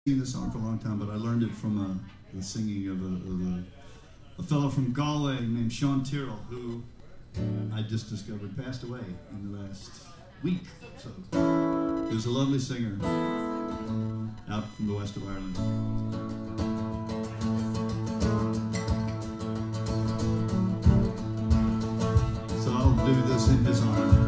this song for a long time, but I learned it from the singing of a fellow from Galway named Sean Tyrrell, who I just discovered passed away in the last week. So he was a lovely singer out from the west of Ireland. So I'll do this in his honor.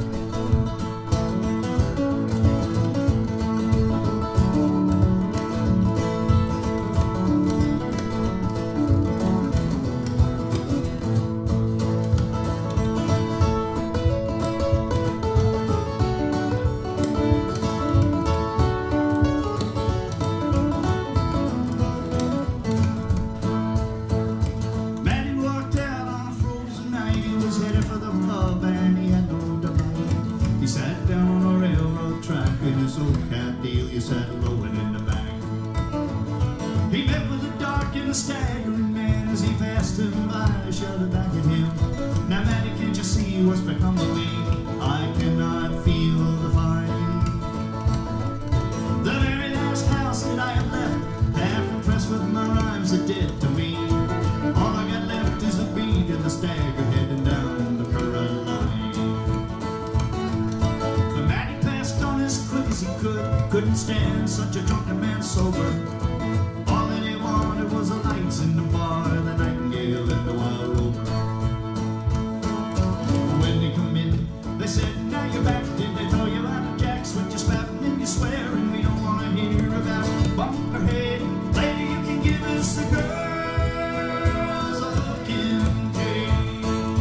Staggering man as he passed him by, shouted back at him, "Now Matty, can't you see what's become of me? I cannot feel the fire." The very last house that I have left, half impressed with my rhymes, are dead to me. All I got left is the beat and the stagger heading down the Curragh line. But Matty passed on as quick as he couldn't stand such a drunken man sober. Was the lights in the bar, the nightingale and the wild rover. When they come in, they said, "Now you're back." Did they throw you out of jacks with your spouting and your swearing? We don't want to hear about Bunkerhead. Lady, you can give us the girls of Kincaid.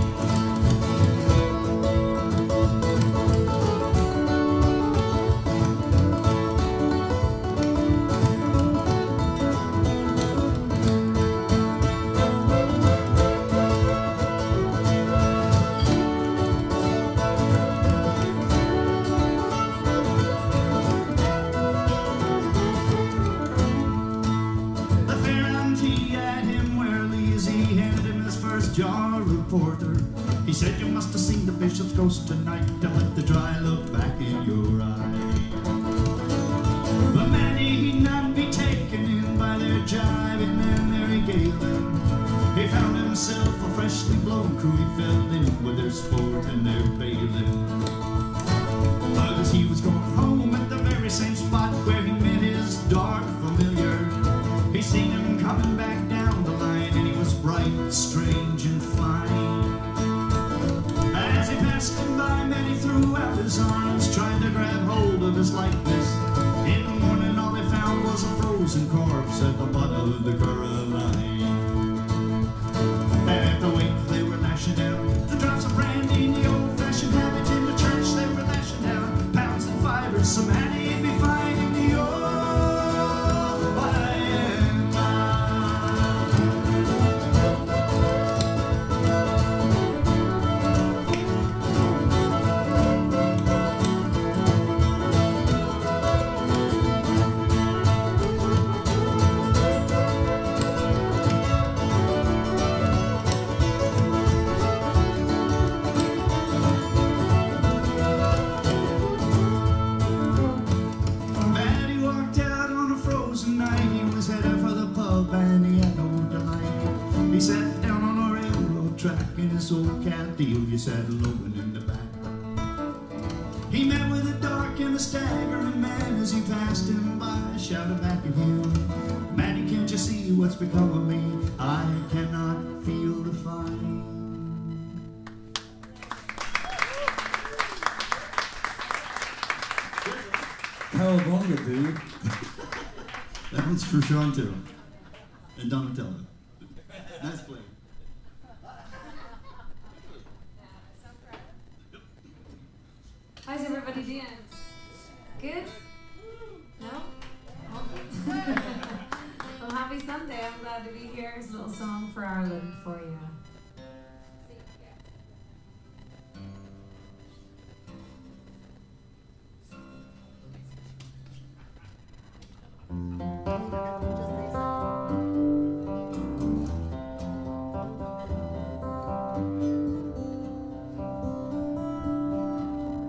Jar of porter. He said, "You must have seen the bishop's ghost tonight. Don't let the dry look back in your eye." But Matty, he'd not be taken in by their jibing and their regaling. He found himself a freshly blown crew. He fell in with their sport and their bailing. But as he was going home at the very same spot where he met his dark familiar, he seen him coming back down the line, and he was bright, strange, and fine. As he passed him by, Matty threw out his arms, trying to grab hold of his likeness. In the morning, all they found was a frozen corpse at the bottom of the Curragh line. At the wake, they were lashing out the drops of brandy in the old-fashioned habit. In the church, they were lashing out pounds and fivers. So Matty'd be fighting the old. He sat down on a railroad track in his old Cadelia saddle open in the back. He met with a dark and a staggering man as he passed him by, shouted back at him, "Matty, can't you see what's become of me? I cannot feel the fire." Cowabunga, dude. That one's for Sean too. And Donatello. Nice play. How's everybody doing? Good? No? Well, happy Sunday. I'm glad to be here. Here's a little song for Ireland for you.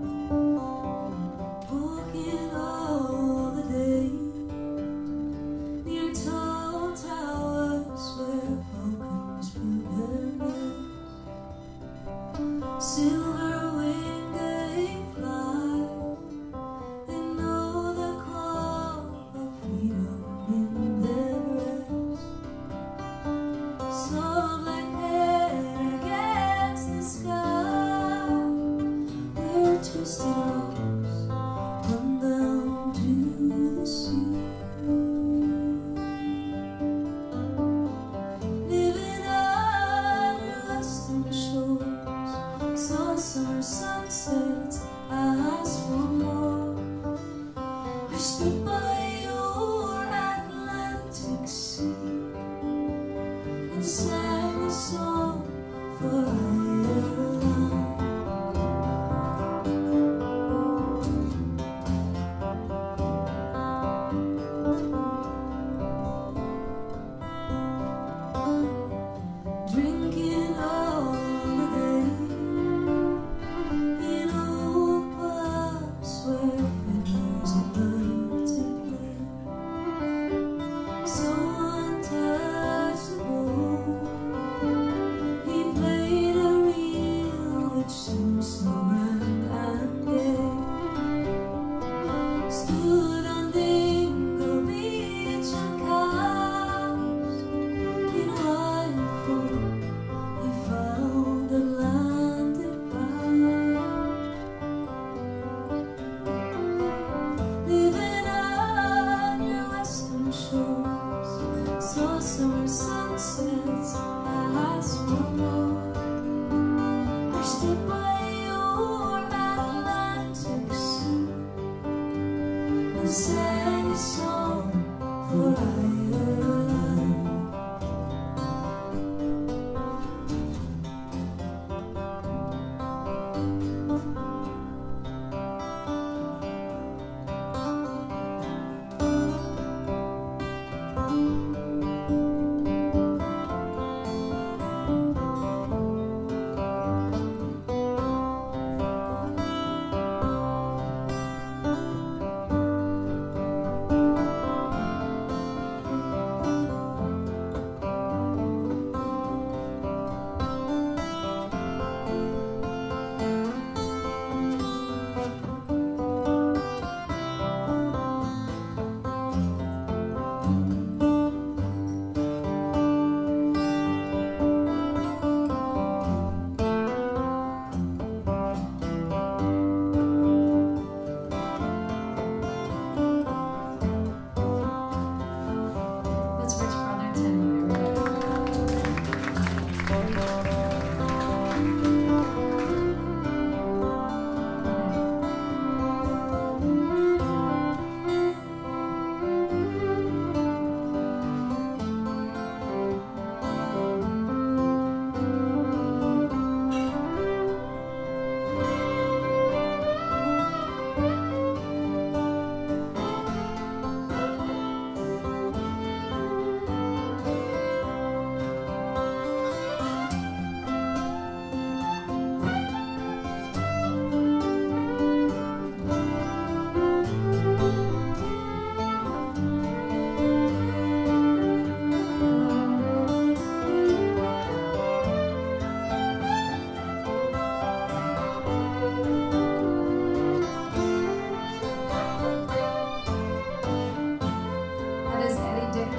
Walking all the day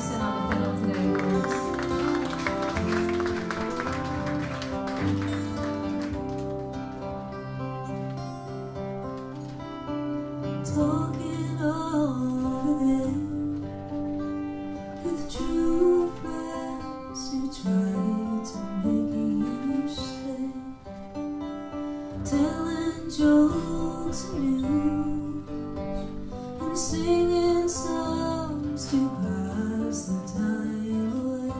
Anderson on the fiddle today, of course. Talking over there with true friends who try to make you stay, telling jokes anew and singing songs to pass the time away.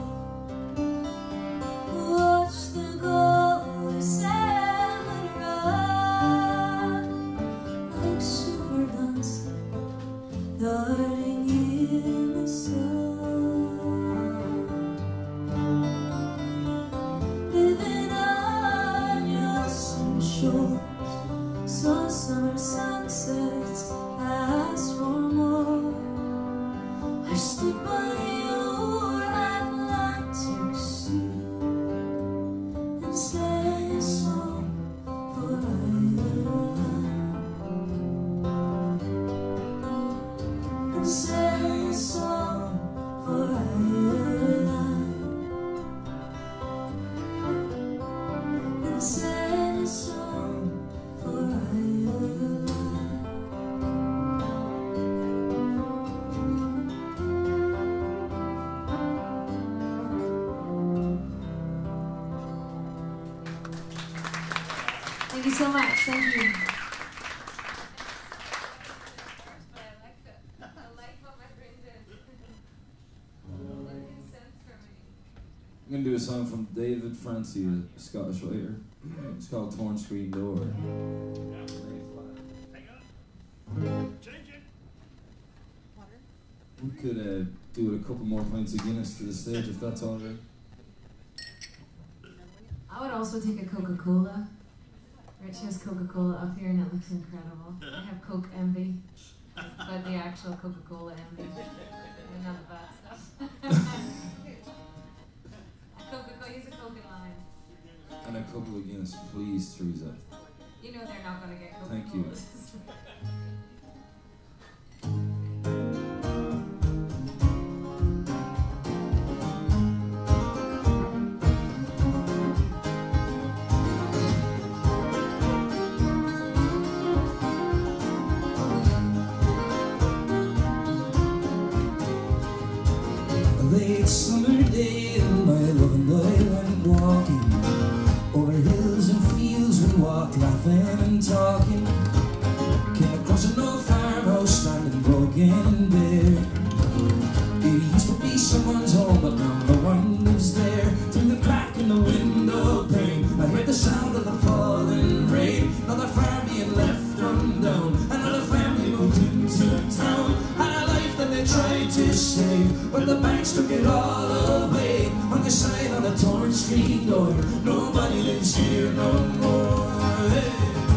Watch the gulls sail and run like super dancing, darting in the sun, living on your sun shores, saw summer sunsets, asked for more. I stood by your Atlantic sea and sang a song for Ireland, and sang a song for Ireland, and sang a song for Ireland. Thank you so much. Thank you. But I liked it. I like what my brain did. Making sense for me. I'm going to do a song from David Francie, a Scottish writer. It's called Torn Screen Door. We could do a couple more pints of Guinness to the stage if that's alright. I would also take a Coca-Cola. Rich has Coca-Cola up here and it looks incredible. I have Coke Envy, but the actual Coca-Cola Envy, and not the bad stuff. He's a Coke and lime. And a couple of Guinness, please, Teresa. You know they're not going to get Coca-Cola. Thank you. A late summer day, my love and I went walking over hills and fields. We walked laughing and talking. Came across an old farmhouse standing broken and bare. It used to be someone's home, but now no one lives there. Through the crack in the window pane, I heard the sound of the falling rain. Another farm being left undone, another family moved into town. Had a life that they tried to save, but the banks took it all away. On the side on a torn screen door, nobody lives here no more. Hey.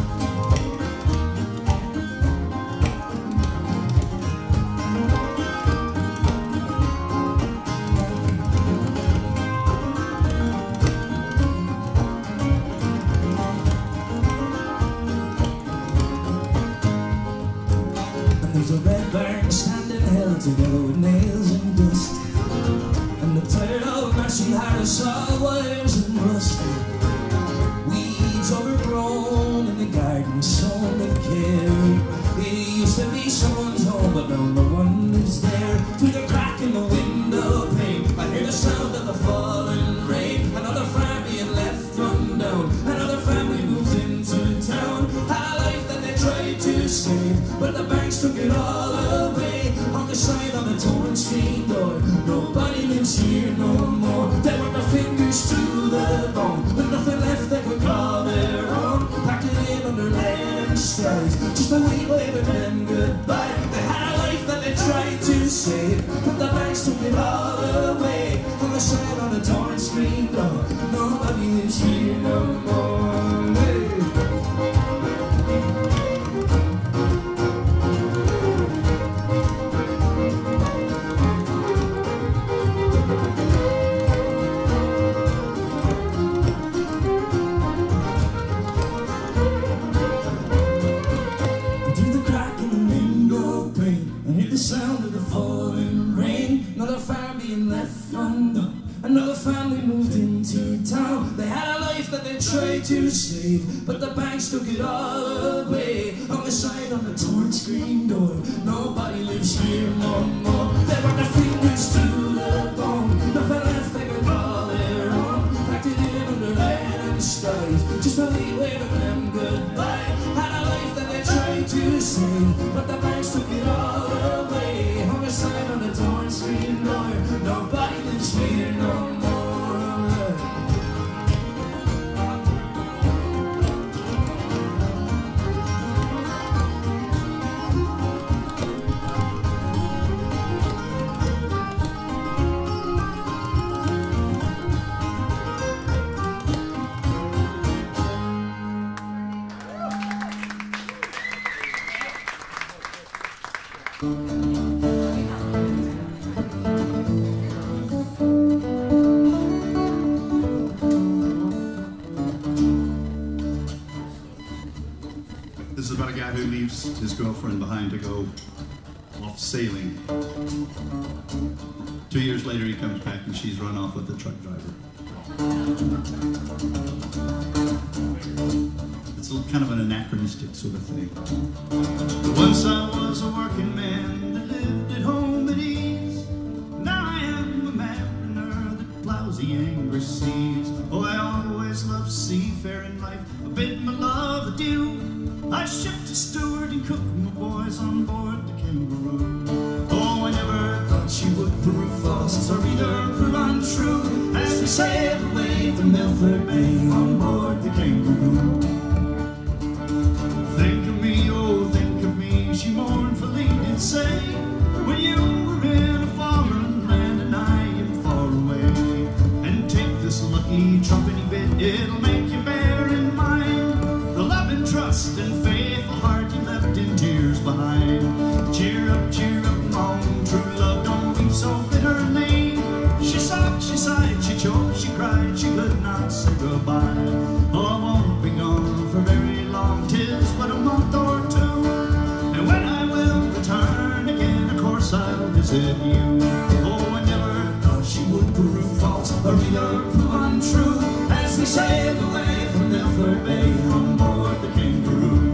There's a red barn standing held together with nails and dust, and the tired old Mercy Harris saw wires and rust. Weeds overgrown in the garden, sown with care. It used to be someone's home, but now no one is there. Through the crack in the window pane, I hear the sound of the falling rain. Another farm being left run down, another family moves into town. Had a life that they tried to save, but the banks took it all away. On the side of the torn screen door, nobody lives here no more. They were their fingers to the bone, with nothing left they could call their own. Packed it in under land skies, just a wee wave and then goodbye. They had a life that they tried to save, but the banks took it all away. On the side of the torn screen door, nobody lives here no more. Hey. Through the crack in the window pane, I hear the sound of the falling rain. Another fire being left undone. Another family moved into town. They had a life that they tried to save, but the banks took it all away. On the side on the torn screen door, nobody lives here no more. They burned their fingers to the bone. Nothing left they could call their own. Packed it in under land and skies, just really waving them goodbye. Had a life that they tried to save, but the banks took it all away. On the side on the torn screen door, nobody lives here no more. This is about a guy who leaves his girlfriend behind to go off sailing. 2 years later, he comes back and she's run off with the truck driver. It's kind of an anachronistic sort of thing. Once I was a working man that lived at home at ease. Now I am a mariner that plows the angry seas. Oh, I always loved seafaring life. I bid my love adieu. I shipped a steward and cooked my boys on board the Kangaroo. Oh, I never thought she would prove false or either prove untrue as we sailed away from Milford Bay on board the Kangaroo. Think of me, oh, think of me, she mournfully did say, when you were in a foreign land and I am far away. And take this lucky trumpety bit, it'll make you bear in mind the love and trust and faithful heart you left in tears behind. Cheer up, my own true love, don't weep so bitterly. She sobbed, she sighed, she choked, she cried, she could not say goodbye. Oh, I won't be gone for very long, 'tis but a month or two. And when I will return again, of course I'll visit you. Oh, I never thought she would prove false or either prove untrue as we sailed away from Milford Bay on board the Kangaroo.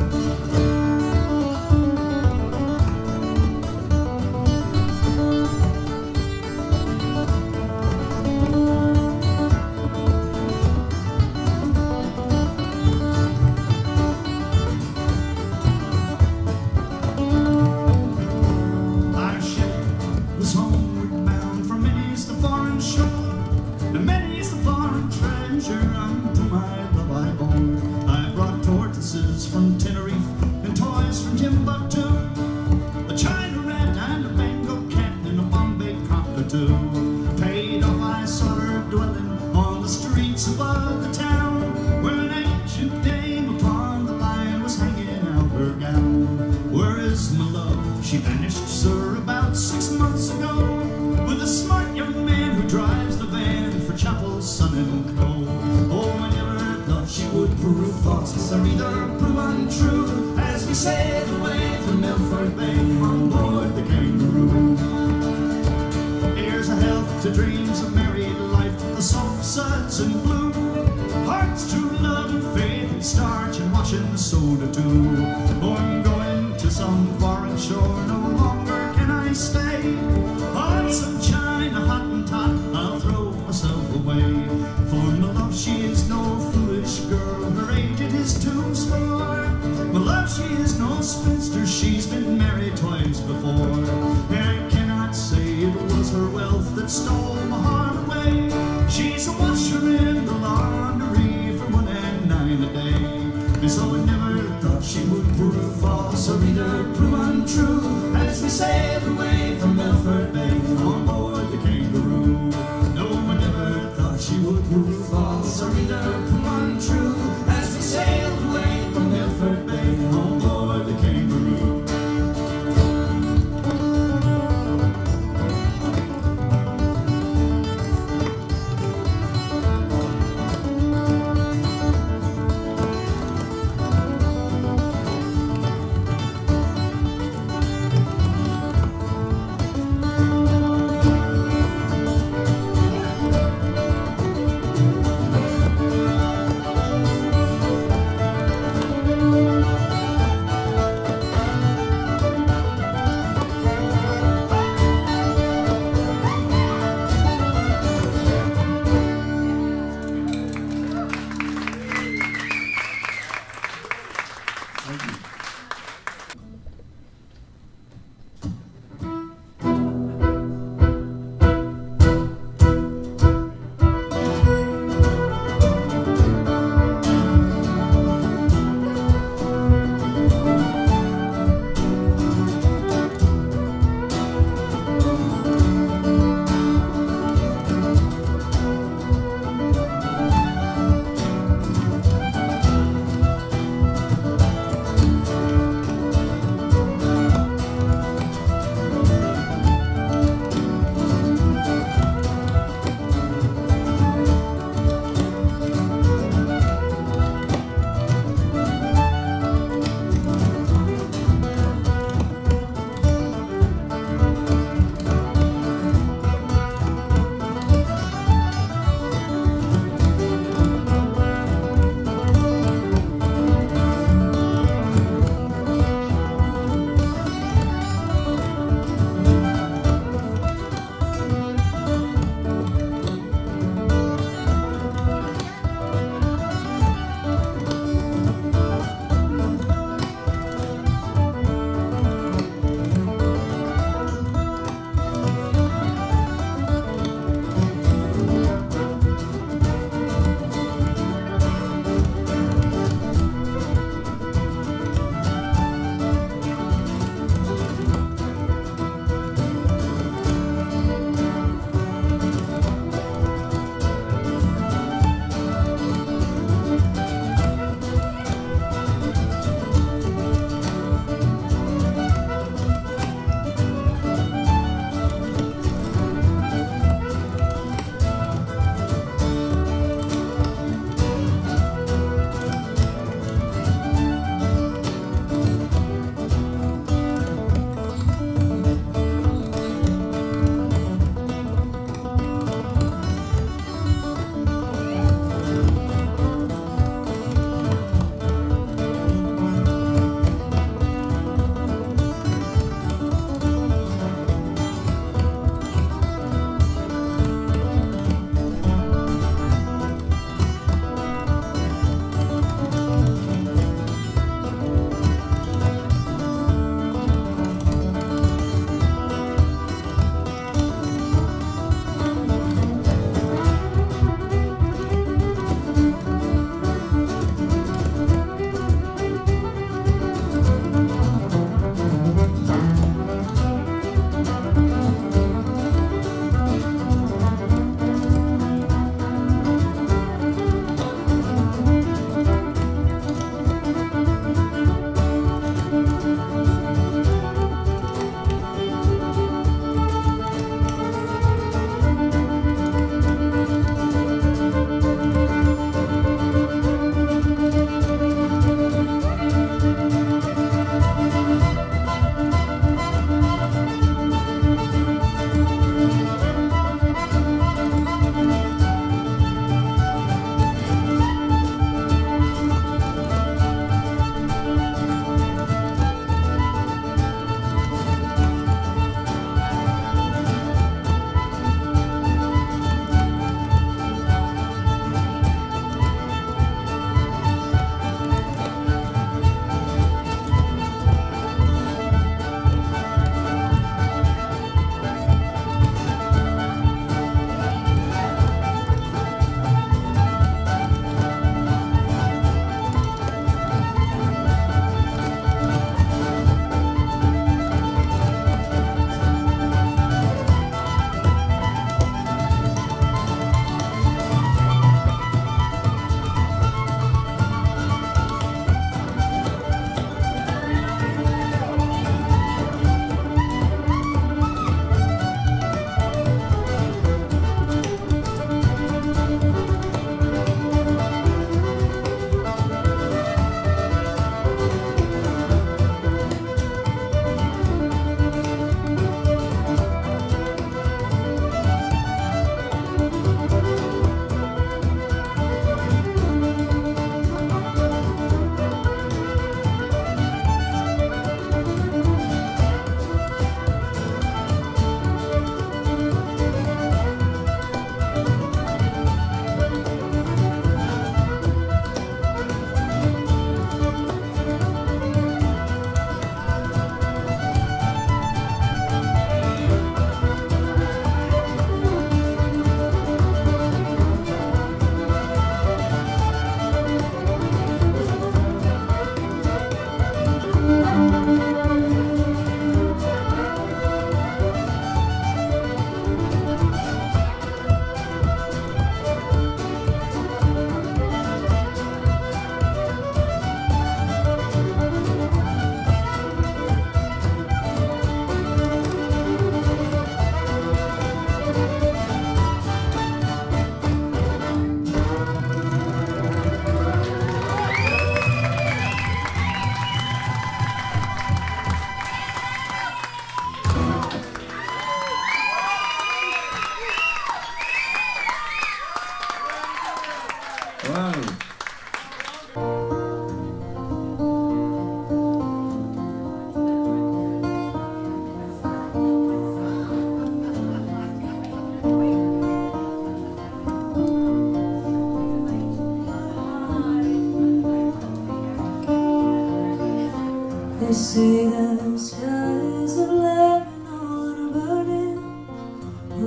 From Tenerife and toys from Timbuktu, a China rat and a Bengal cat and a Bombay cockatoo. Paid off I saw her dwelling on the streets above the town, where an ancient dame upon the line was hanging out her gown. Where is my love? She vanished, sir, about 6 months ago, with a smart young man who drives the van for Chapel, Sun and Co. Oh, I never thought she would prove false or either prove untrue as we sailed away from Milford Bay on board the Kangaroo. Here's a health to dreams of married life, the soap suds and blue, hearts, true love and faith and starch and washing soda too. Oh, I'm going to some foreign shore, no longer can I stay. On some China hot and tot, I'll throw myself away. For my love, she is no foolish girl, her age it is too small. My love, she is no spinster, she's been married twice before. And I cannot say it was her wealth that stole my heart away. She's a washer in the laundry for $1.09 a day. And so I never thought she would prove false or either prove untrue as we sailed away from Milford Bay on board the Kangaroo. No, I never thought she would prove false or either prove untrue as we sailed away from Milford Bay on board the Kangaroo.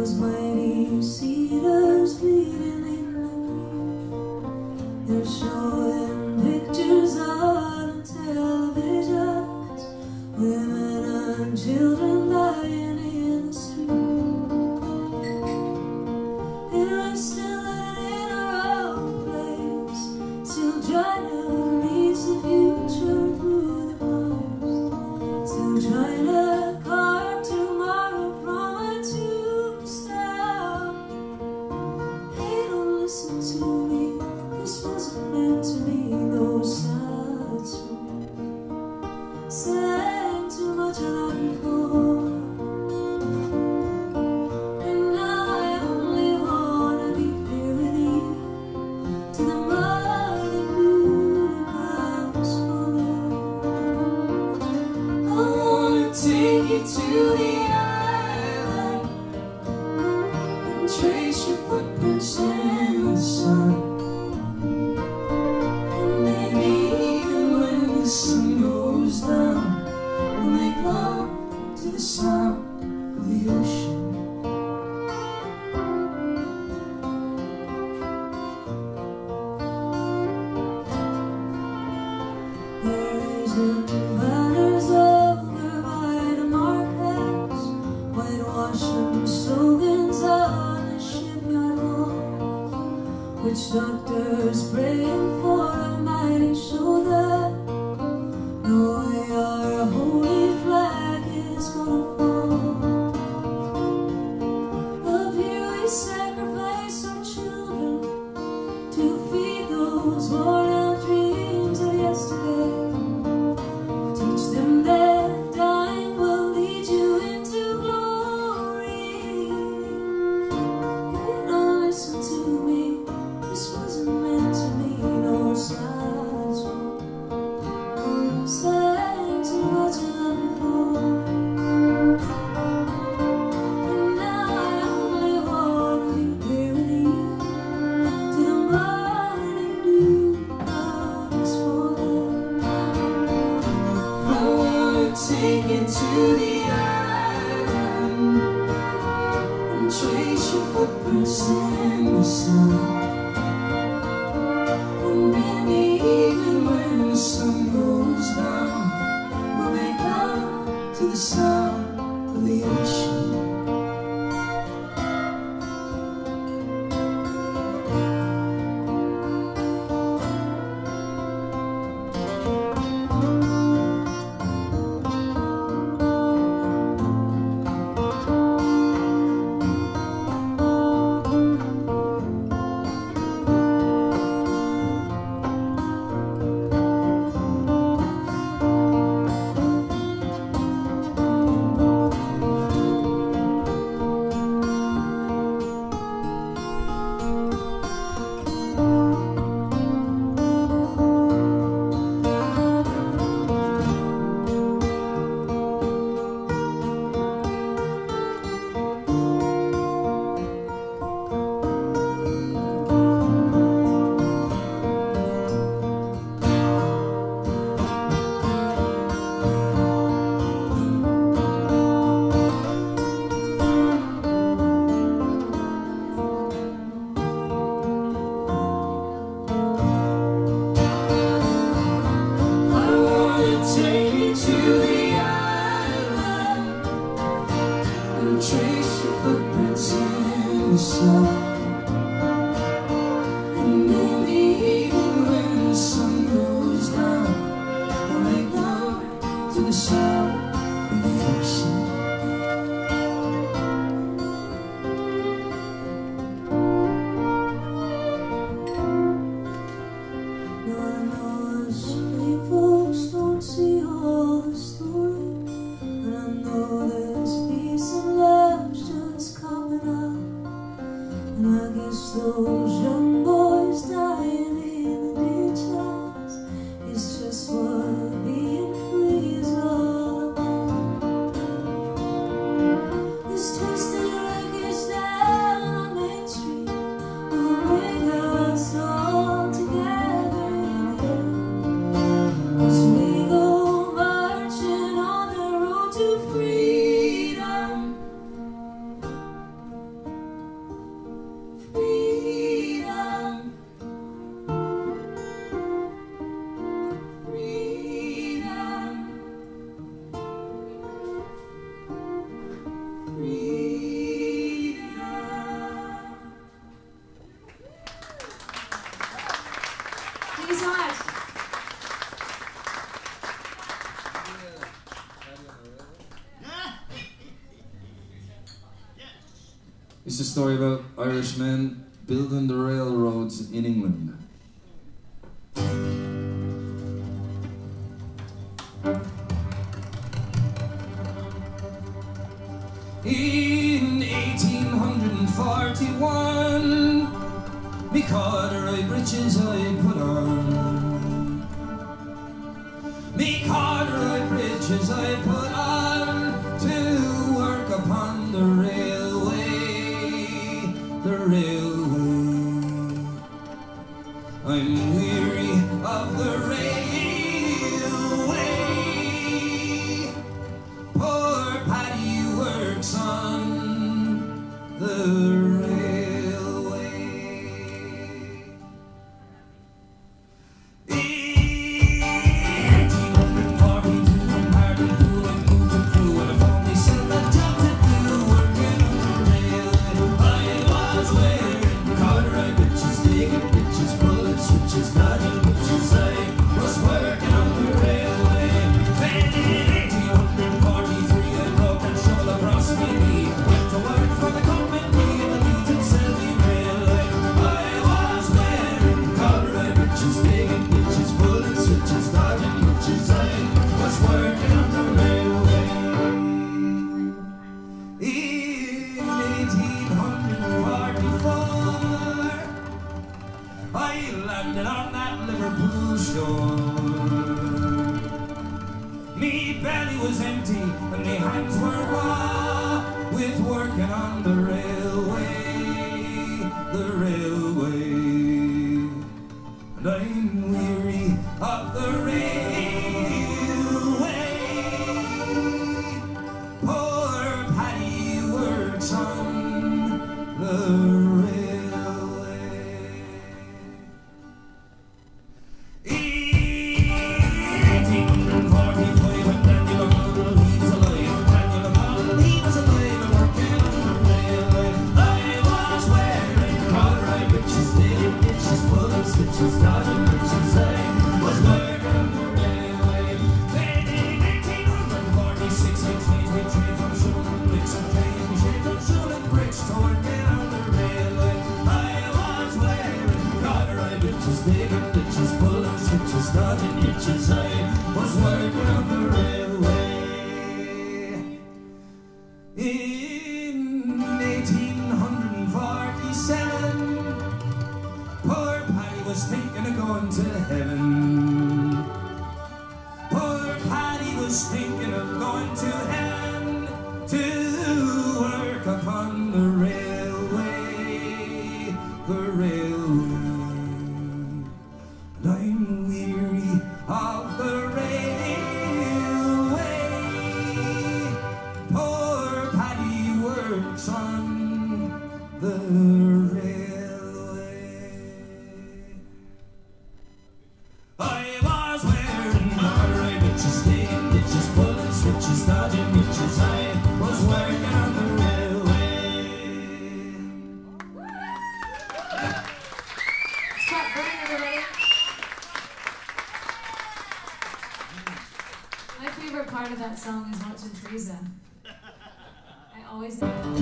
those mighty cedars bleeding in the creek. They're showing pictures on the televisions, women and children lying in the street. And we're still living in our own place, still trying to reach the future through the past, still trying to carve tomorrow from a tombstone. Hey, don't listen to me, this wasn't meant to be no sad song. Sang too much of that before, and now I only wanna be here with you till the morning blue comes falling. I wanna take you to the island and trace your footprints in the sun. And maybe even when the sun goes down, we'll make love to the sound of the ocean. They're raising banners over by the markets, whitewashing slogans on the shipyard walls, witch doctors praying for a mighty shoulder, knowing our holy flag is gonna fall. Up here we sacrifice our children to feed those worn out dreams of yesterday. Teach them that dying will lead you into glory. Hey, don't listen to me, this wasn't meant to be no sad song. Sang too much of that before, and now I only wanna be here with you till the morning dew comes falling. I wanna take you to the island and trace your footprints in the sun. And maybe even when the sun goes down, we'll make love to the sound of the ocean. Take you to the island and trace your footprints in the sun. And maybe even when the sun goes down, we'll make love to the sound of the ocean. Now I know us street folks don't see all the story, and I know there's peace and love's just coming up. And I guess those young boys dying in the ditches is just what being free is all about. This twisted wreckage down on Main Street will bring us all together again, as we go marching on the road to freedom. It's a story about Irishmen building the railroads in England. In 1841, me corduroy breeches I put on. Me corduroy breeches I put on to work upon the railway, the railway. I'm weary of the railway. Poor Paddy works on the railway. In 1842, from Hartlepool I moved to Crewe, and I found myself a job to do, working on the railway. I was wearing corduroy breeches, digging ditches, pulling switches, dodging witches. I was working on the railway. Then in 1843 I broke and shoveled across my knee, went to work for the company in the Newton Selby Railway. I was wearing corduroy breeches, digging ditches, pulling switches, dodging witches. I was working on the railway. In 1844 I landed on that Liverpool shore. Me belly was empty and me hands were raw with working on the railway, the railway. And I'm weary of the railway. Poor Paddy works on the railway. In 1845 when Daniel O'Connell he was alive, Daniel O'Connell he was alive and working on the railway. I was wearing corduroy breeches, digging ditches, pulling switches, dodging witches. I was working on the railway. Then in 1846 I changed my trade from shoveling bricks and changed my shade from shoveling bricks to working on the railway. I was wearing corduroy breeches, digging ditches, pulling switches, dodging hitches. I was working on the railway. In 1847, poor Paddy was thinking of going to heaven. Poor Paddy was thinking of going to heaven to work upon the railway, the railway. And I'm weary of the railway. Poor Paddy works on the railway. I was wearing corduroy breeches, digging ditches, pulling switches, dodging witches. I was working on the railway. Stop burning, everybody. My favorite part of that song is watching Teresa. I always.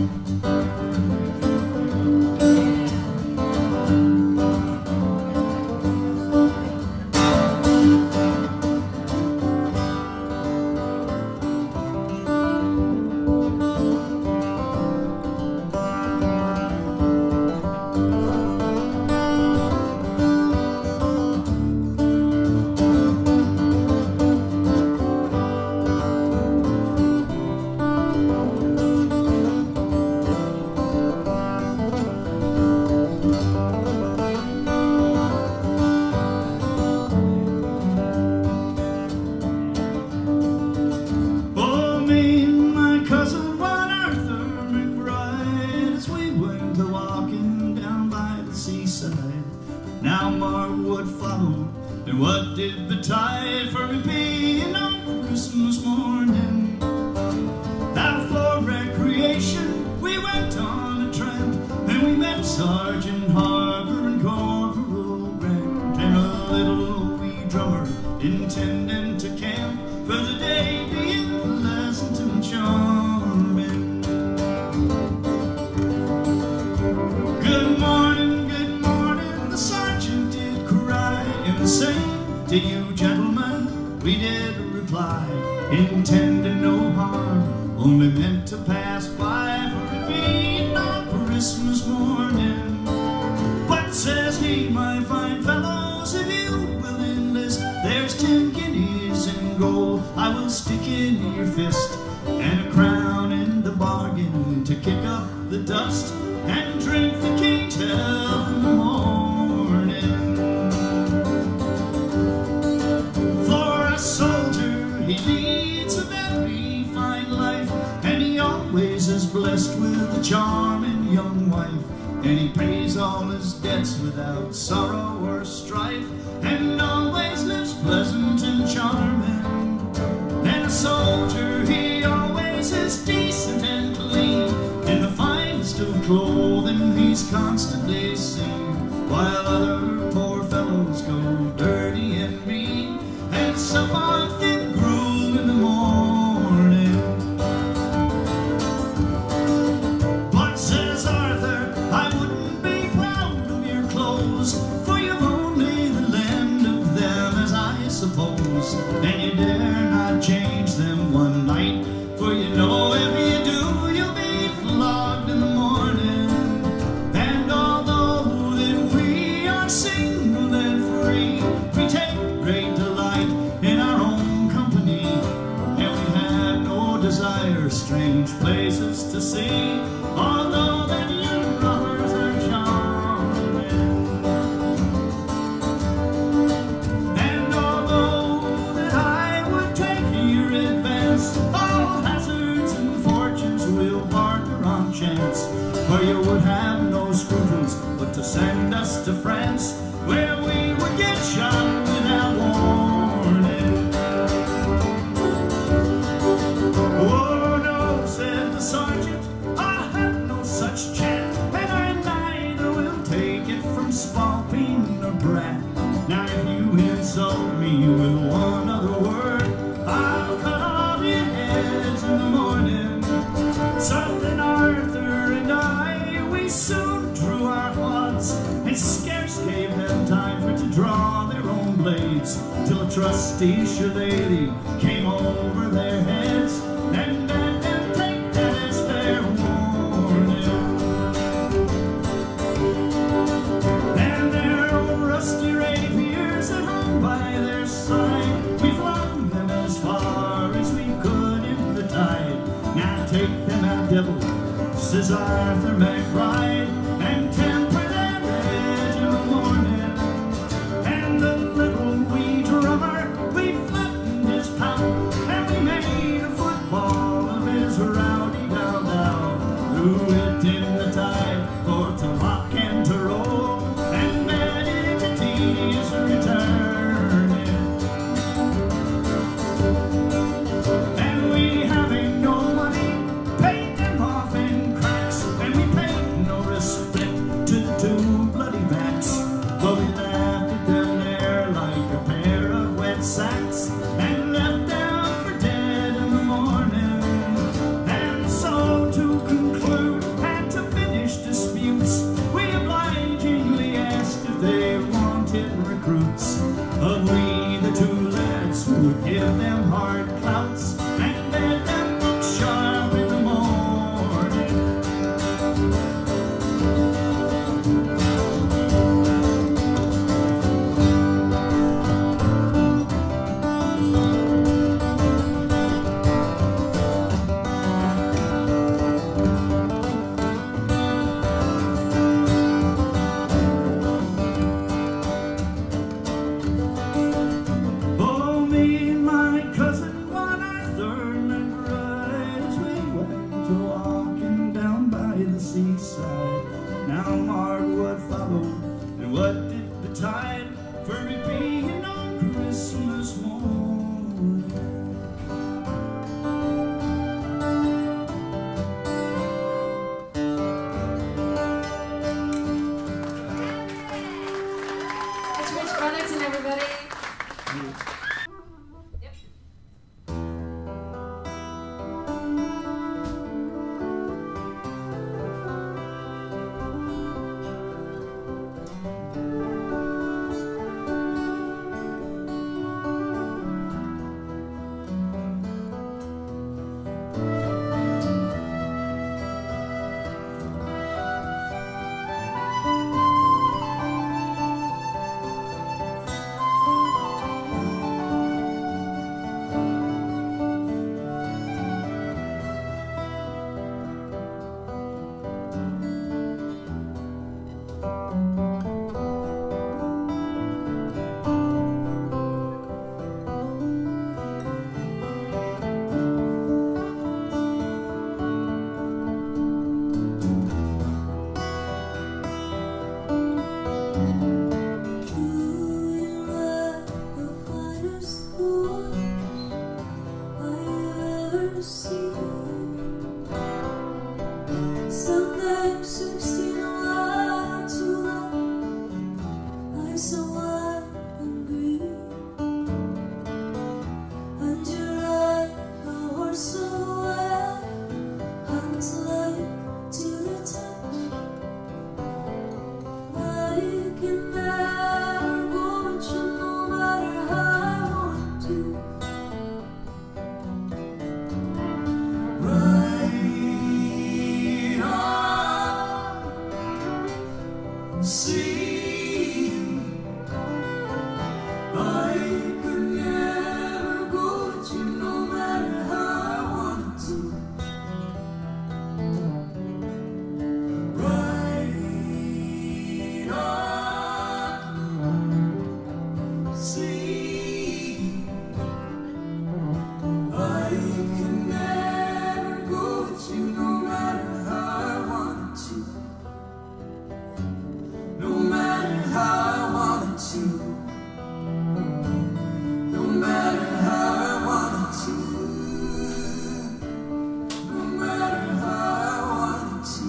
Oh, me and my cousin Juan Arthur McBride, as we went a walking down by the seaside. Now Marwood followed, and what did betide for me being on Christmas morning? Out for recreation, we went on a tramp, and we met Sergeant Harbour and Corporal Grant, and a little wee drummer intending to camp for the day being pleasant and charming. To you, gentlemen, we did reply, intended no harm, only meant to pass by for it being on Christmas morning. But says he, my fine fellows, if you will enlist, there's 10 guineas in gold I will stick in your fist, and a crown in the bargain to kick up the dust and drink the King's health in the morning. For a soldier, he leads a very fine life, and he always is blessed with a charming young wife, and he pays all his debts without sorrow or strife, and always lives pleasant and charming. And a soldier, he always is decent and clean, in the finest of clothing he's constantly seen, while other poor fellows go dirty and mean, and sup on thin gruel in the morning. But says Arthur, I wouldn't be proud of your clothes, for you've only the land of them, as I suppose, and you dare not change them one night, for you know if you do, you'll be flogged in the morning. And although that we are single and free, we take great delight in our own company, and we have no desire strange places to see, although that you brothers are charming. And although that I would take your advance, all hazards and fortunes will barter on chance, for you would have no scruples but to send us to France, where we would get shot without warning. Oh no, said the sergeant, I have no such chance, and I neither will take it from Spalpeen or Brat. Now if you insult me with one other word, I'll cut off your heads in the morning. So then Arthur and I, we soon drew our odds, and scarce gave them time for to draw their own blades, till a trusty shillelagh came over their heads, and bade them take that as fair warning. And their old rusty rapiers that hung by their side, we flung them as far as we could in the tide. Now take them out, devil, says Arthur McBride, and temper their edge in the morning. And the little wee drummer, we flattened his pout, and we made a football of his rowdy dow-dow, threw it in the tide for to rock and to roll, and bade him a tedious returning. And we having no money, paid them off in cracks, and we paid no respect to the two bloody backs, but we laughed at them there like a pair of wet sacks, and left them for dead in the morning. And so to conclude and to finish disputes, we obligingly asked if they wanted recruits, but we, the two lads, would give them hard clouts, and bade them look sharp in the morning. Oh, me and my cousin, one Arthur McBride, as we went a-walking down by the seaside. Now mark what followed, and what did betide, for it being on Christmas morning. It's Rich Brotherton, everybody. Yep. see. I could never go with you no matter how I wanted to. Right on, see. I could never go with you no matter how I wanted to. No matter how I wanted to. No matter how I wanted to. No matter how I wanted to.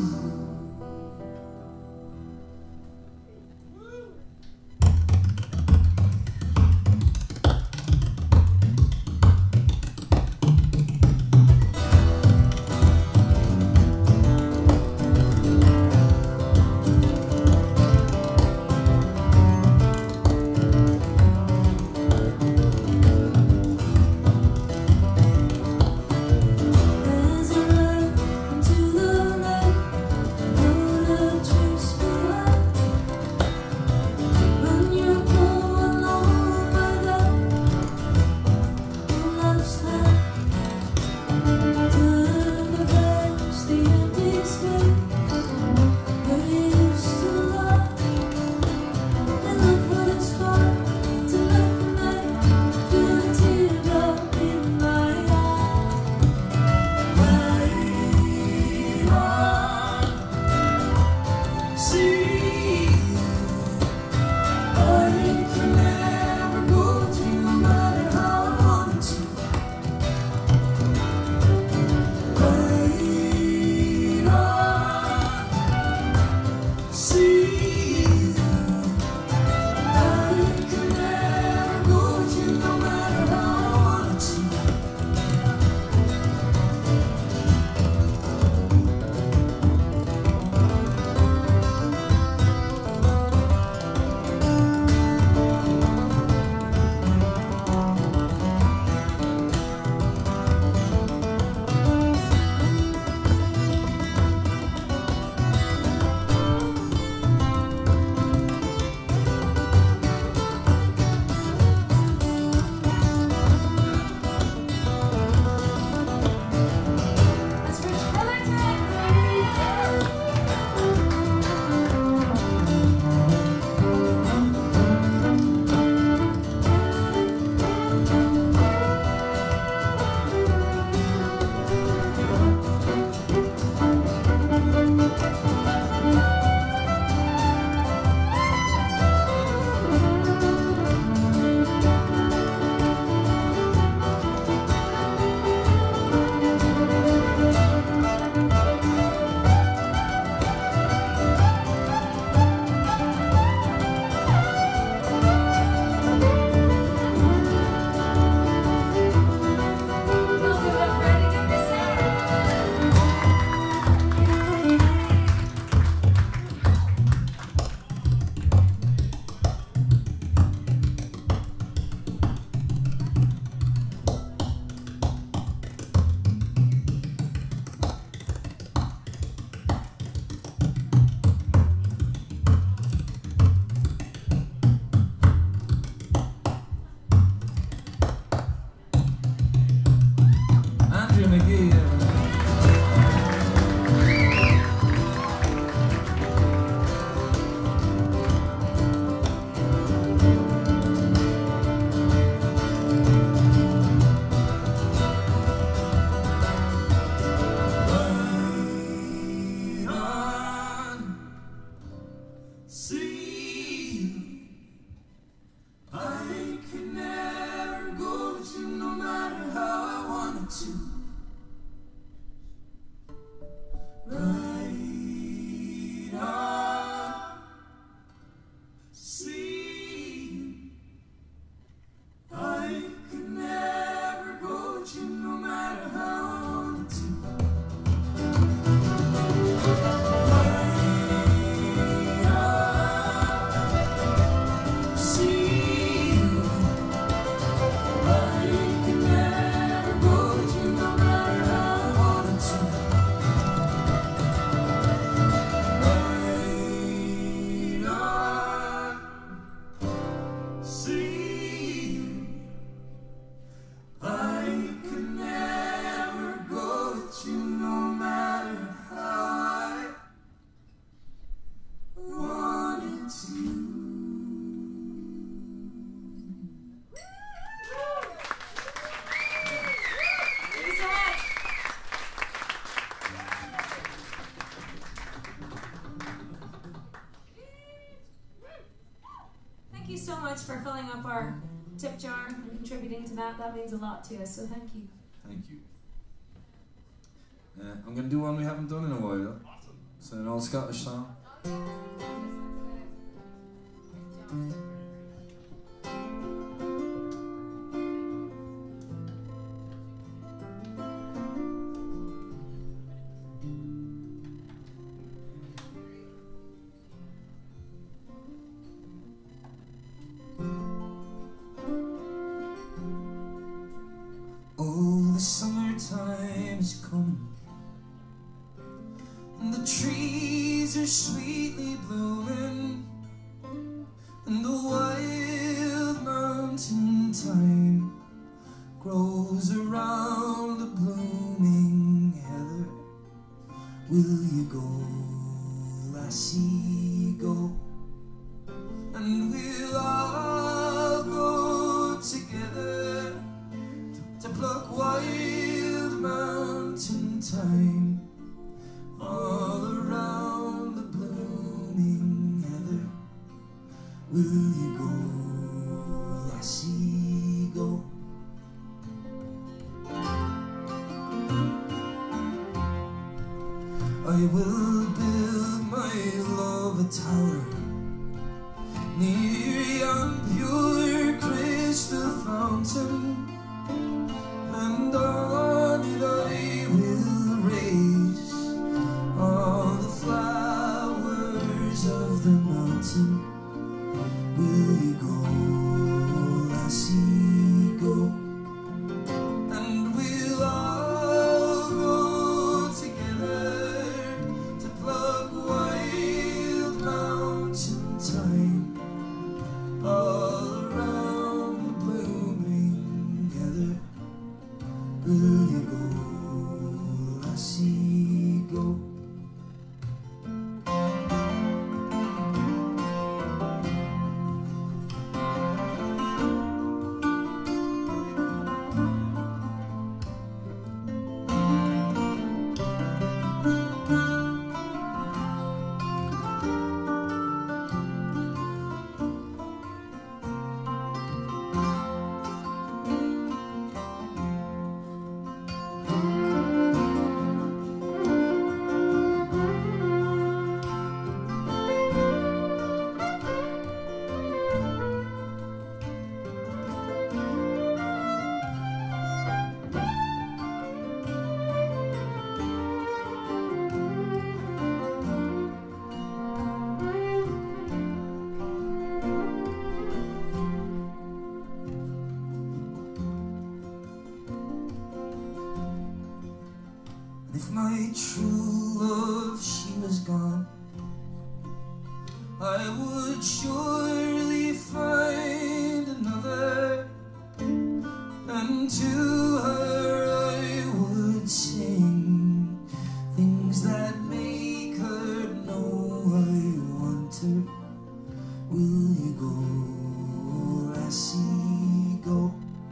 As I run into the night, all the dreams behind. When you're going along my love, love's time. Turn the past the empty space where you used to love, and look what it's for to let the night feel a teardrop in my eye. Right on, see. I can never go with you no matter how I wanted to. Right on, see. I can never go with you no matter how I wanted to. you so much for filling up our tip jar and contributing to that. That means a lot to us, so thank you. Thank you. I'm going to do one we haven't done in a while. Awesome. It's an old Scottish song. Oh, the summertime is coming, and the trees are sweetly blooming, and the wild mountain thyme grows around the blooming heather. Will you go, lassie, go? And we'll all go together to pluck wild mountain thyme all around the blooming heather. Will you go, lassie, go? I will build my love a tower near yon pure crystal fountain, and on it I will raise all the flowers of the mountain. Will you go, lassie, go? And we'll all go together to pluck wild mountain thyme all around the blooming heather. Will you go, lassie, go? If my true love, she was gone, I would surely find another, and to her I would sing things that make her know I want her. Will you go, lassie, go?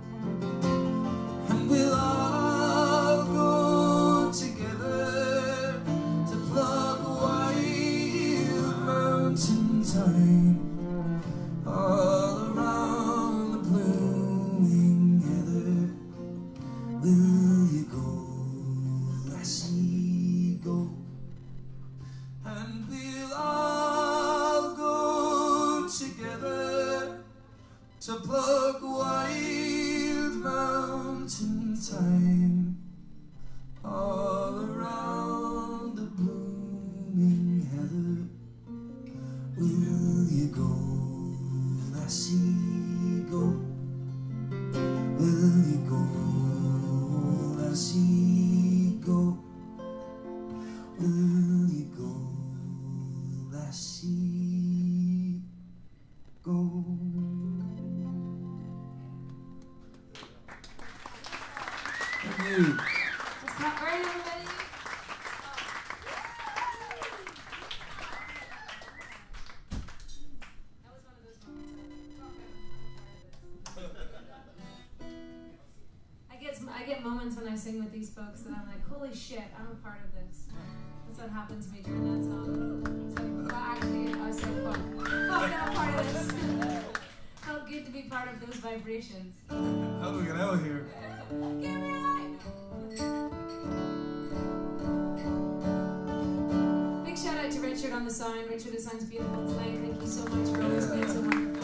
And we'll all go together to pluck wild mountain thyme all around the blooming heather. Will you go, lassie, go? And we'll all go together to pluck wild mountain thyme all around the blooming heather. Will you go, lassie, go? Will you go, lassie, go? Will you go, lassie, go? Thank you. Let's clap for it, everybody. That was one of those moments. I get moments when I sing with these folks that I'm like, holy shit, I'm a part of this. That's what happened to me during that song. So, but actually, I was like, fuck, I'm a part of this. vibrations. How do we get out of here? Give me a light! Big shout out to Richard on the sound. Richard, the sound's beautiful tonight. Thank you so much for always being so wonderful.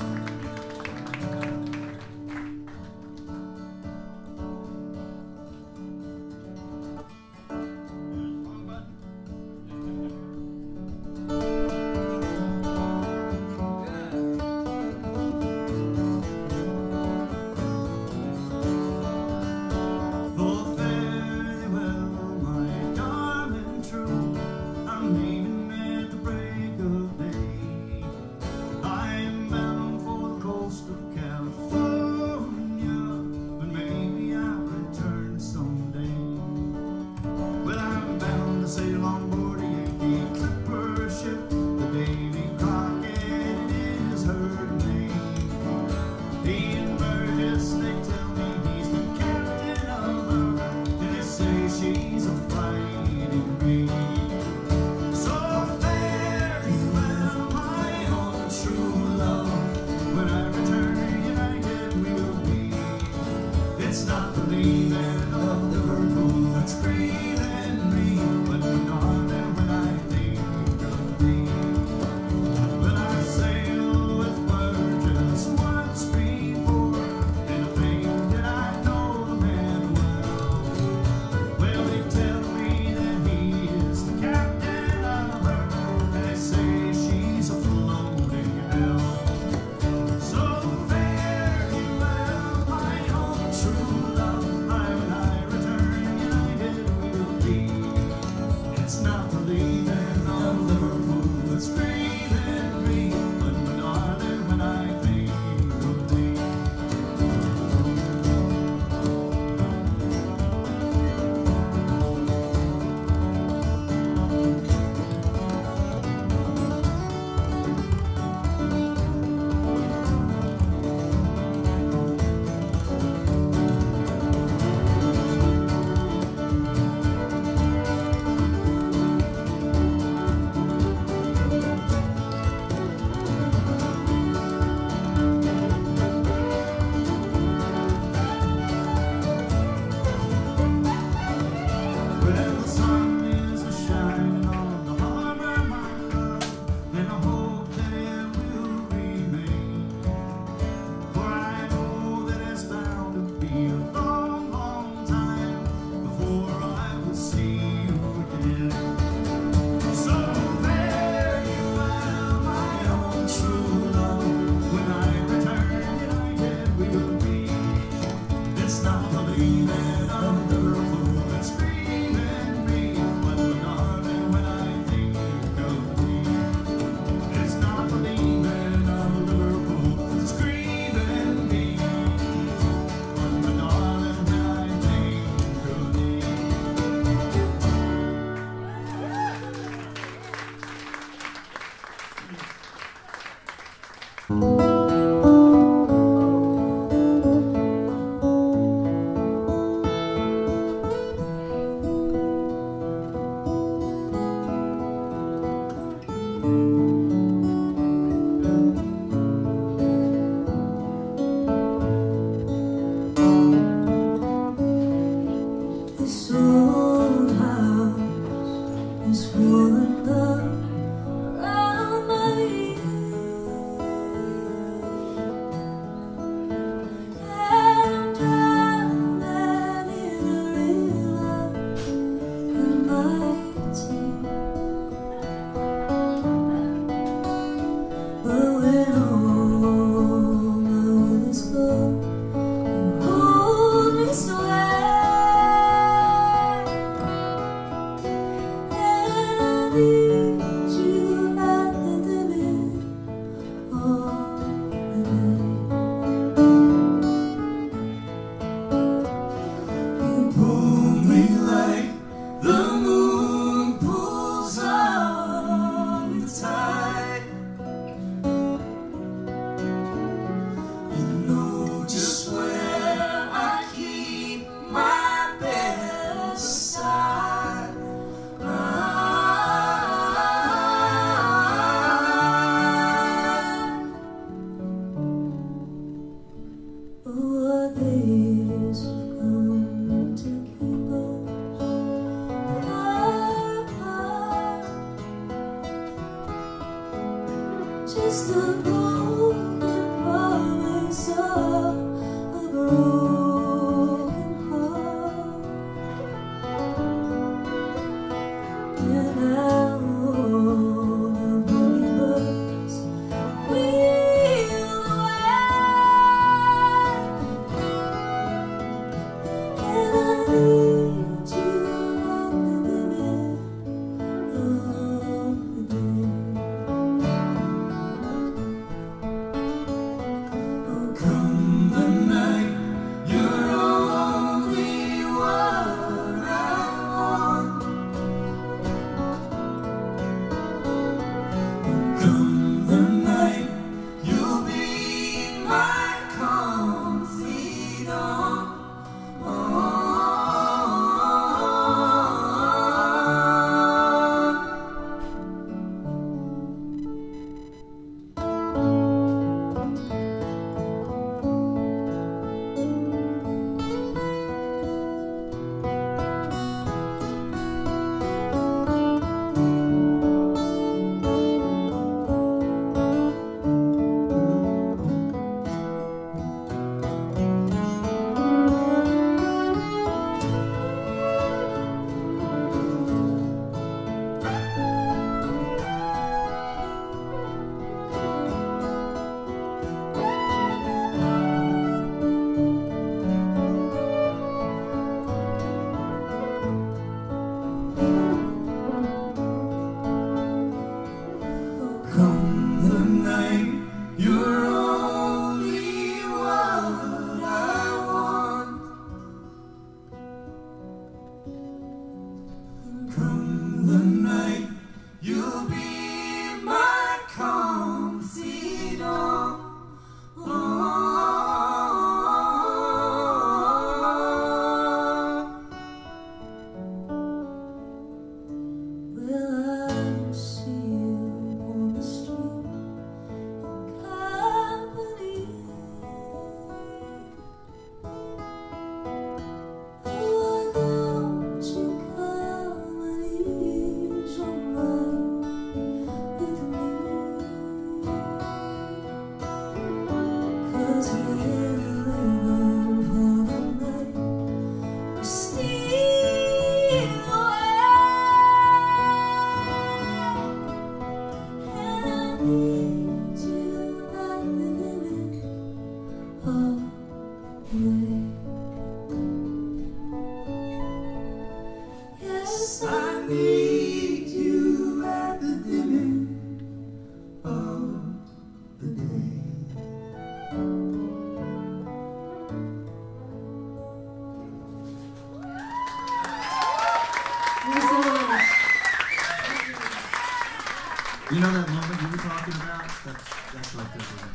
Is falling down around my ears. just a broken promise of a broken heart. And now the boogie birds wheel away, and I need you at the limit of the day. Oh, come the night, you're only what I want. Come the night, you'll be my confidant. Come the night, you're only what I want. Come the night, you'll be my confidant. Will I see you on the street in company? Oh, won't you come and ease your mind with me? 'Cause we're living for the night, we're stealing away. And I need you at the limit of the way. Yes, I need you at the limit of the day. Thank you so much. You know that moment you were talking about? That's like this one.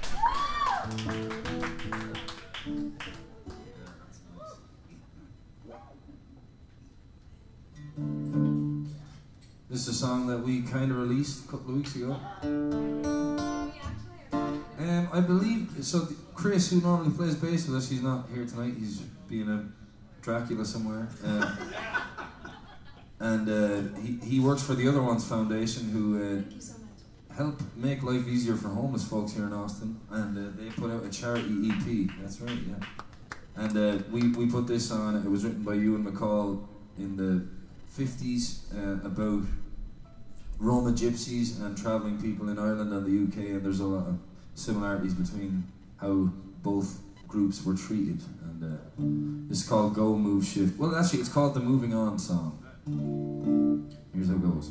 This is a song that we kind of released a couple of weeks ago. I believe, so Chris, who normally plays bass with us, he's not here tonight. He's being a Dracula somewhere. He works for the Other Ones Foundation, who Thank you so much. help make life easier for homeless folks here in Austin. And they put out a charity EP. That's right, yeah. And we put this on. It was written by Ewan McCall in the 50s about Roma gypsies and travelling people in Ireland and the UK, and there's a lot of similarities between how both groups were treated. And it's called Go Move Shift. Well, actually, it's called the Moving On song. Here's how it goes.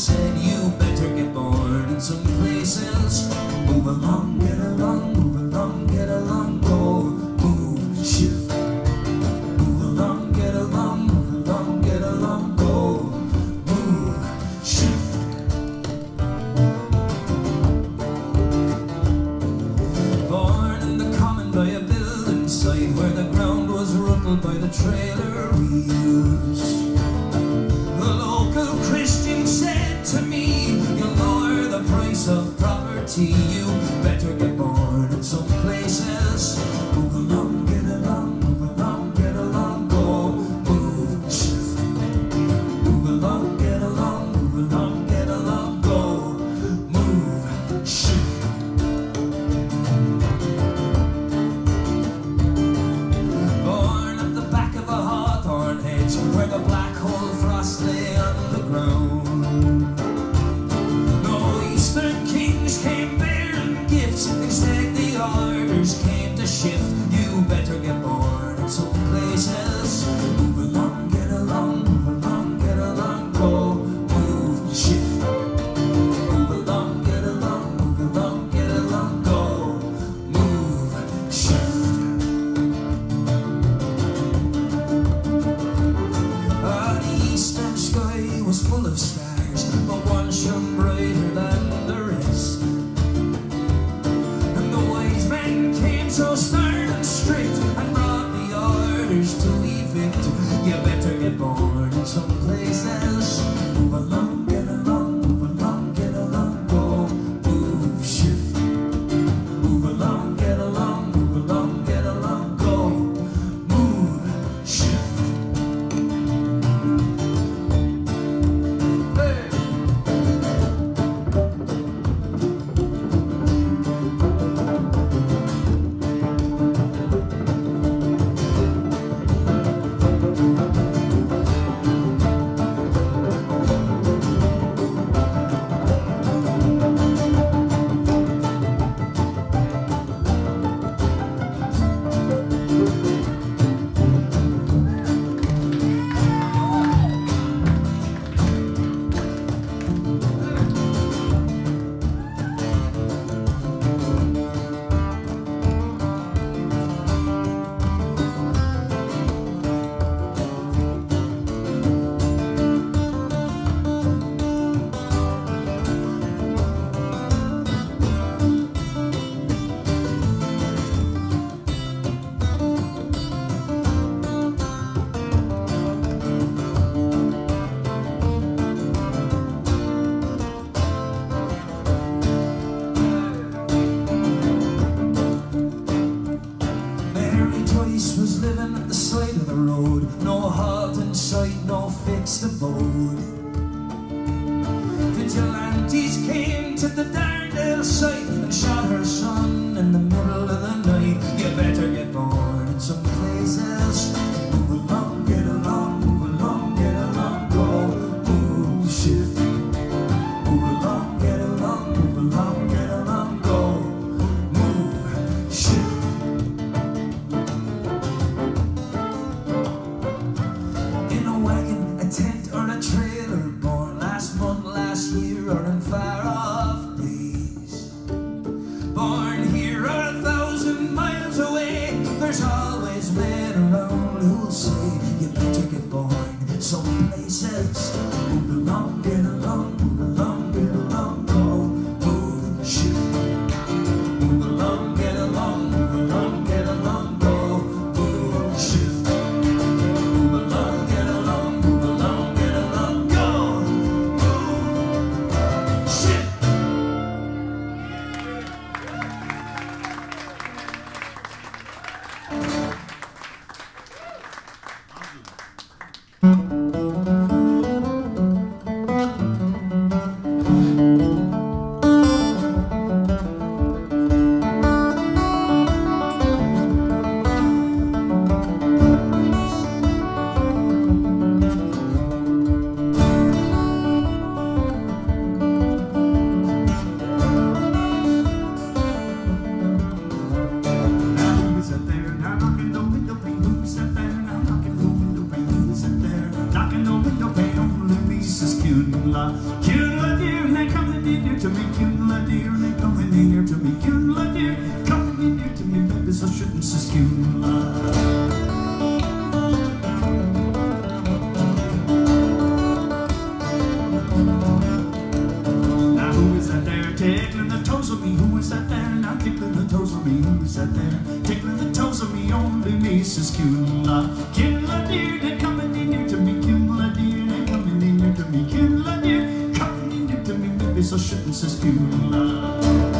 Move along, get along, move along. inside where the ground was rumbled by the trailer wheels. The local Christian said to me, "You'll lower the price of property, you better get born in some places." Move along, get along, move along, get along, go, move, shift. Move along, get along, move along, get along, go, move, shift. Born at the back of a hawthorn hedge where the black hole frost lay on the ground. No eastern kings came bearing gifts, instead the orders came to shift. You better get born in some places. Move along, get along, move along, get along, go, move, shift. Move along, get along, move along, get along, go, move, shift. The eastern sky was full of stars, but one shone brighter than the rest. And the wise men came so stern and strict and brought the orders to evict. You better get born in some places. Move along, get along, move along, get along, go, move, shift. Move along, get along, move along, get along, go, move, shift. Hey. Mary Joyce was living at the side of the road, no halt in sight, no fixed abode. Vigilantes came to the Darndale site and shot her son in the middle of the night. You better get born in some places. Move along, get along, move along, get along, go, move, shift. Move along, get along, move along, get along, go, move, shift. In a wagon, a tent or a trailer, born last month, last year, or in far off days. Born here or 1,000 miles away, there's always men around who'll say you better get born in some places. Move along, get along, move along, get along, go, move, shift. Move along, get along, move along, get along, go, move, shift. Move along, get along, move along, get along, go, move, shift. Who is that there? Now tickling the toes of me. Who is that there? Tickling the toes of me. only Mrs. Cula. Cula dear, they're coming in here to me. Cula dear, they're coming in here to me. Cula dear, coming in here to me. Maybe so shouldn't says Cula.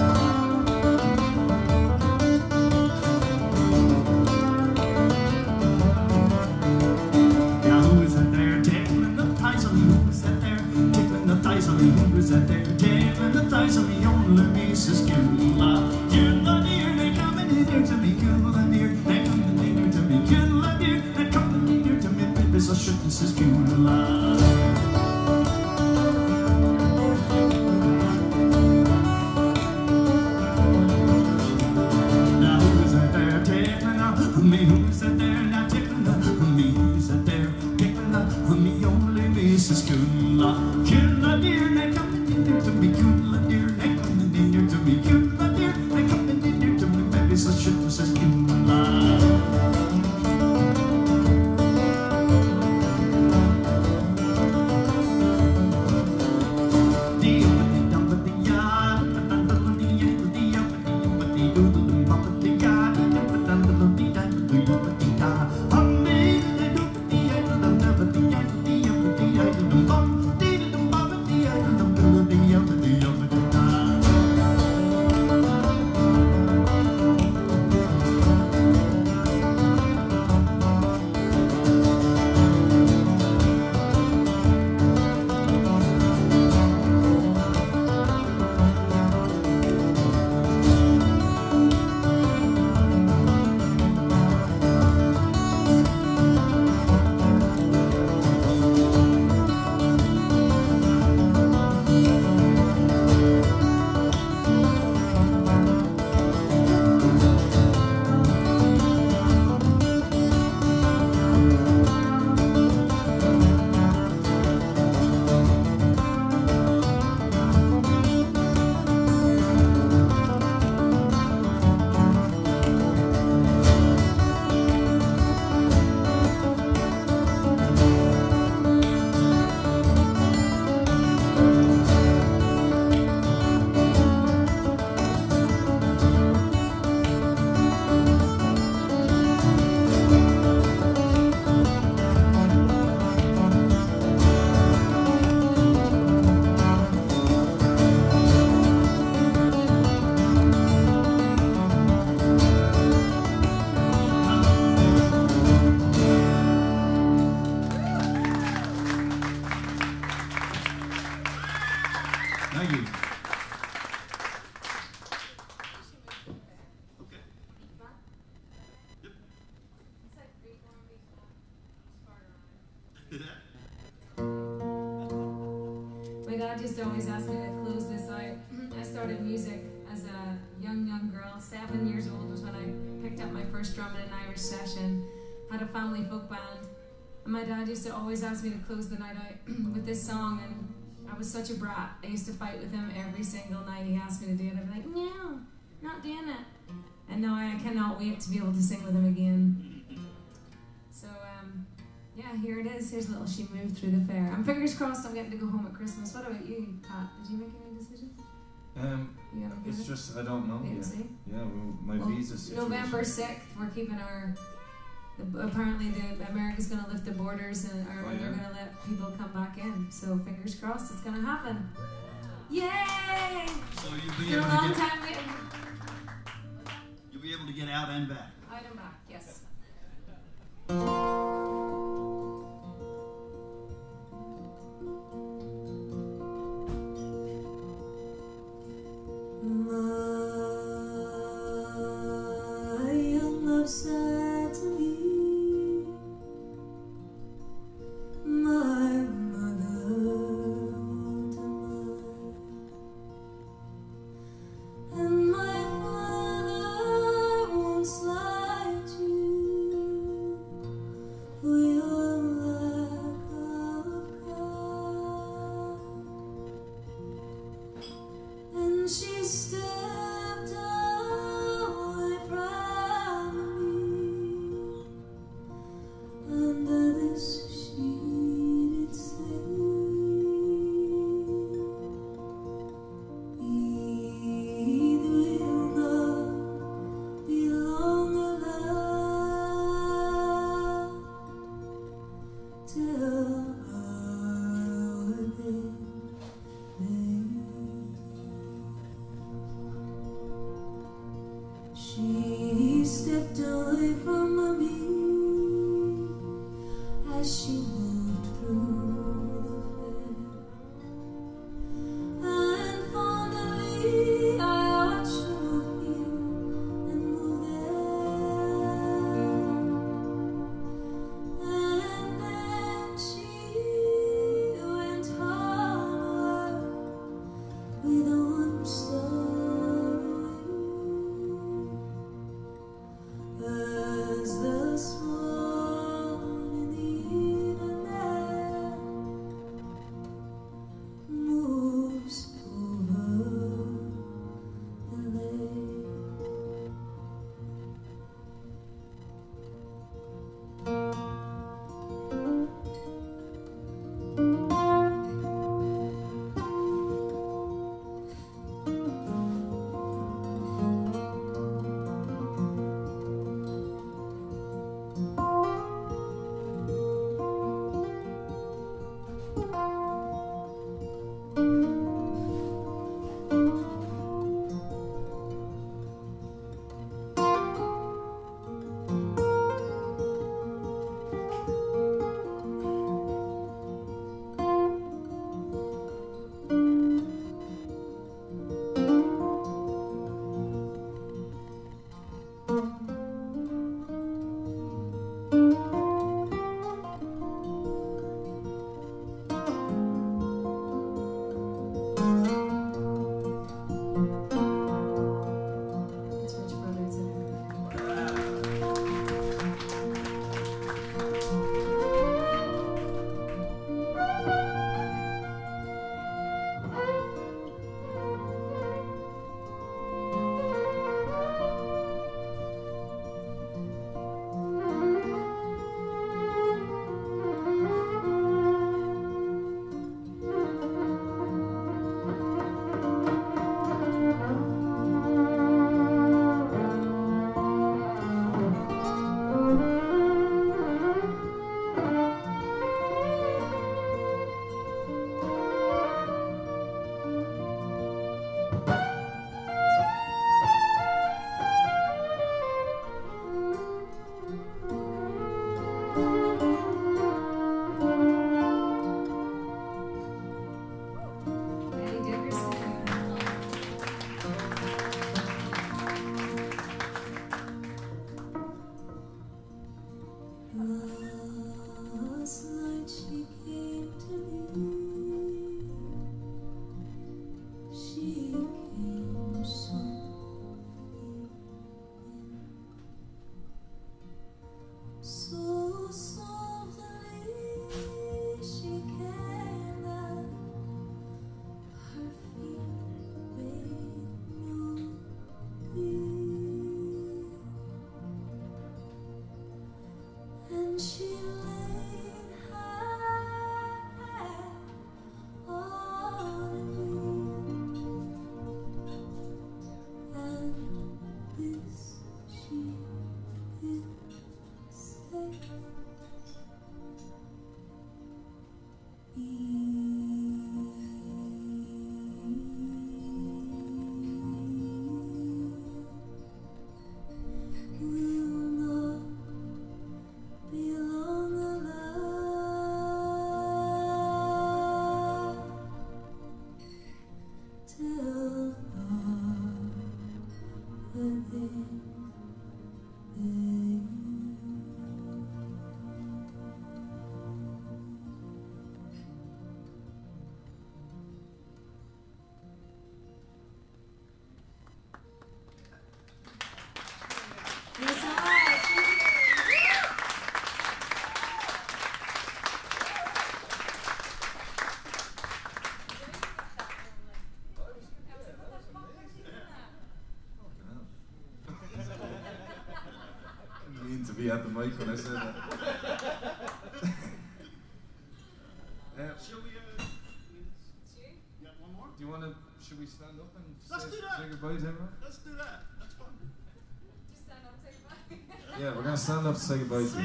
Who was that there tickling the thighs of me, only Mrs. Cula? Cula dear, they coming in here to me. Cula dear, they coming in here to me. Cula dear, they coming in here to me. Maybe so shouldn't says Cula. Now who's that there tickling me? Who's that there now tickling me? Who's that there tickling me? Only Mrs. Cula. Cula dear, they coming in here to me. Cula dear, they coming in here to me. Cula dear, they coming in here to me. Maybe so shouldn't says Cula. Thank you. Okay. Yep. My dad used to always ask me to close this out. I started music as a young girl. 7 years old was when I picked up my first drum in an Irish session. Had a family folk band. And my dad used to always ask me to close the night out with this song, and I was such a brat. I used to fight with him every single night he asked me to do it. I'd be like, no, not doing it. And now I cannot wait to be able to sing with him again. So, yeah, here it is. Here's a little She Moved Through the Fair. I'm fingers crossed I'm getting to go home at Christmas. What about you, Pat? Did you make any decisions? It's just, I don't know yet. Yeah, well, my visa situation. November 6th, we're keeping our... Apparently, America's going to lift the borders, and they're going to let people come back in. So fingers crossed, it's going to happen. Yay! So you'll be For able a to long get, time waiting. you'll be able to get out and back. Out and back, yes. My young love said to me, my mother won't mind, and my father won't slight you. To be at the mic when I said that. Shall we, one more? Do you want to, should we stand up and say goodbye to everyone? Let's do that. That's fun. Just stand up, say goodbye. Yeah, we're going to stand up to say goodbye to you.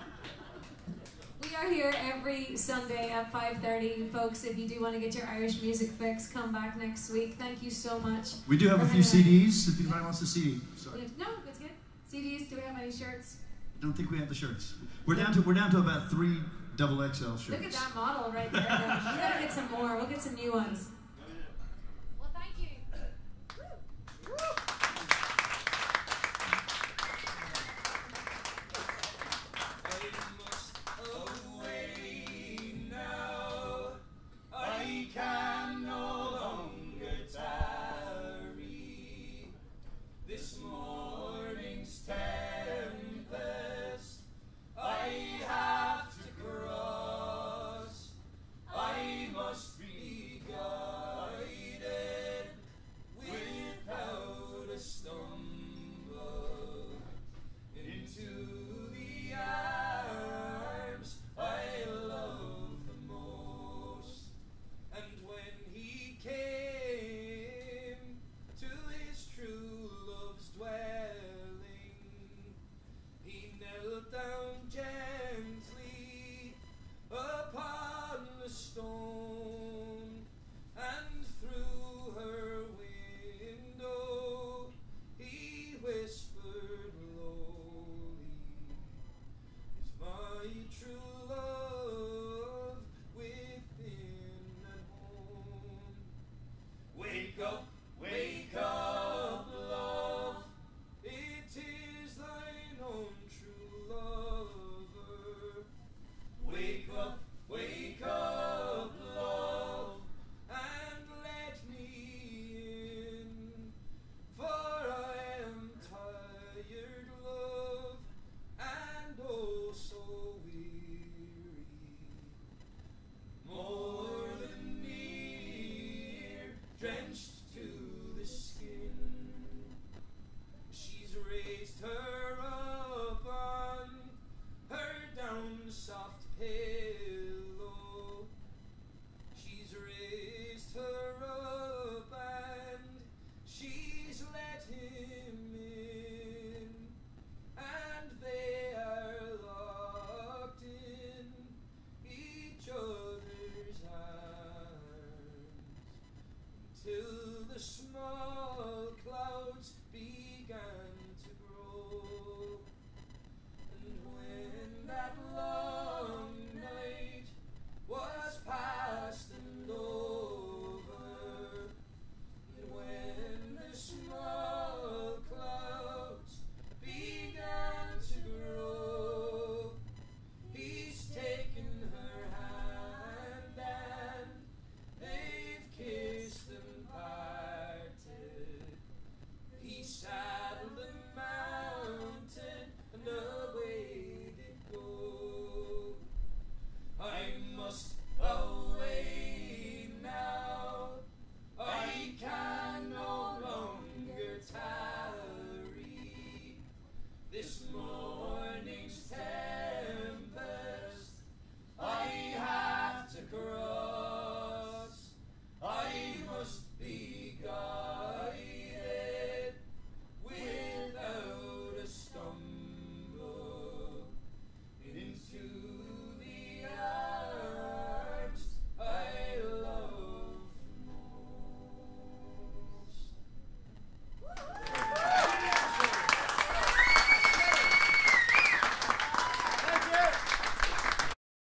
We are here every Sunday at 5:30, folks. If you do want to get your Irish music fix, come back next week. Thank you so much. We do have a few CDs if anybody wants a CD. Sorry. No, that's good. CDs, do we have any shirts? I don't think we have the shirts. We're down to about 3 XXL shirts. Look at that model right there. We gotta get some more. We'll get some new ones.